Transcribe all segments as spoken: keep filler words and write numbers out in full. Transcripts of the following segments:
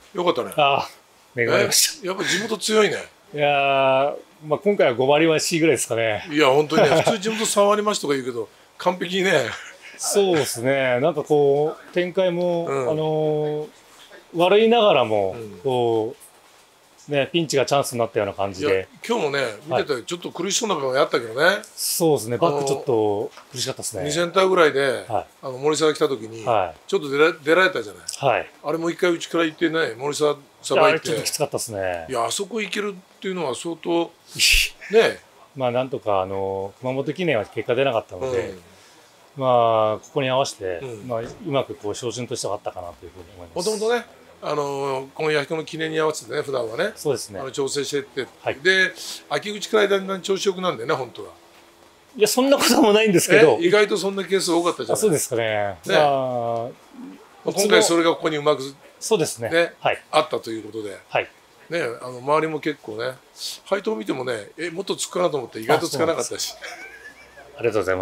よかったね。 ああ、恵まれましやっぱ地元強いね。 た。いやー、まあ今回はご割増しぐらいですかね。 いや本当にね、普通地元さん割増しとか言うけど完璧にね。 そうですね。なんかこう展開も、 うん、 あのー、悪いながらも、 うん、 こうねピンチがチャンスになったような感じで。 今日もね見てて、はい、ちょっと苦しそうな部分があったけどね。 そうですね。バックちょっと苦しかったですね。 にセンターぐらいで、はい、あの森沢が来た時に、はい、ちょっと出ら出られたじゃない。はい、あれもう一回内から行ってね、森沢さばいて。 あれちょっときつかったですね。 いやあそこ行けるっていうのは相当ね。 まあなんとかあの熊本記念は結果出なかったので、うん、まあここに合わせて、うん、まあうまくこう照準としてはあったかなというふうに思います。 もともとね、あのこの弥彦の記念に合わせてね普段はね、 そうですね。 あの調整してって、はい、で秋口からだんだん調子よくなるんだよね本当は。 いやそんなこともないんですけど、 意外とそんなケース多かったじゃない。 そうですかね。ね、まあ、 今回それがここにうまくそうですね。 ね、はい、あったということで。はい。ね、あの周りも結構ね、配当を見てもね、えもっとつくかなと思って意外とつかなかったし。 ありがとうございます。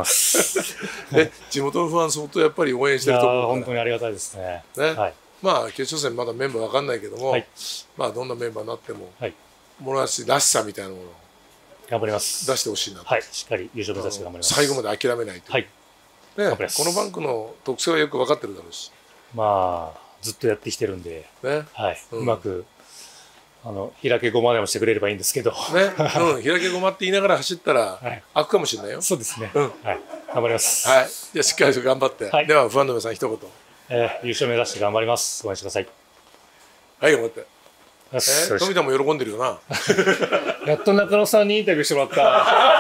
ね、地元のファン相当やっぱり応援してると思うから。 本当にありがたいですね。 ね、はい、まあ決勝戦まだメンバーわかんないけども、はい、まあどんなメンバーになっても、はい、諸橋らしさみたいなものを頑張ります。 出してほしいなと。 はい、しっかり優勝目指して頑張ります。 最後まで諦めないと。はい。ね、このバンクの特性はよく分かってるだろうし。 まあずっとやってきてるんで、ね、はい、うまく。あの開けごまでもしてくれればいいんですけど、ね、 うん、開けごまって言いながら走ったら開くかもしれないよ。 そうですね。うん、はい、頑張ります。 はい、じゃあしっかりと頑張って。はい、ではファンの皆さん一言。 えー、優勝目指して頑張ります。ごめんなさい。 はい、頑張って。えー、富田も喜んでるよな。 やっと中野さんにインタビューしてもらった。